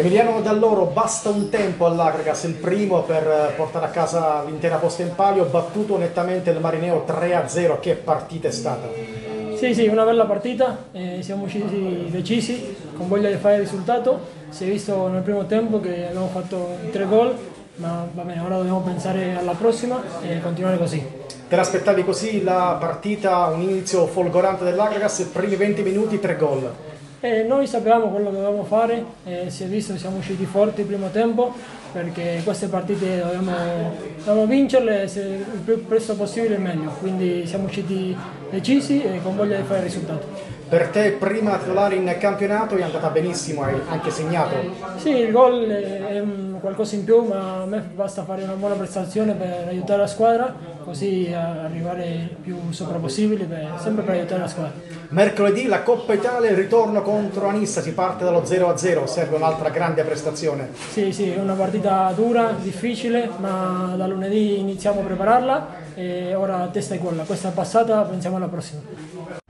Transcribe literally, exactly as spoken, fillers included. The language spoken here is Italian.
Emiliano Dall'Oro, basta un tempo all'Agragas, il primo per portare a casa l'intera posta in palio, battuto nettamente il Marineo tre a zero, che partita è stata? Sì, sì, una bella partita, eh, siamo usciti decisi, con voglia di fare il risultato, si è visto nel primo tempo che abbiamo fatto tre gol, ma va bene, ora dobbiamo pensare alla prossima e continuare così. Te l'aspettavi così la partita, un inizio folgorante dell'Agragas, primi venti minuti, tre gol? E noi sapevamo quello che dovevamo fare, e si è visto che siamo usciti forti il primo tempo perché queste partite dobbiamo, dobbiamo vincerle se il più presto possibile è meglio, quindi siamo usciti decisi e con voglia di fare il risultato. Per te prima titolare in campionato è andata benissimo, hai anche segnato. Sì, il gol è un qualcosa in più, ma a me basta fare una buona prestazione per aiutare la squadra, così arrivare il più sopra possibile, per, sempre per aiutare la squadra. Mercoledì la Coppa Italia, il ritorno contro Anissa, si parte dallo zero a zero, serve un'altra grande prestazione. Sì, sì, è una partita dura, difficile, ma da lunedì iniziamo a prepararla e ora testa è quella. Questa è passata, pensiamo alla prossima.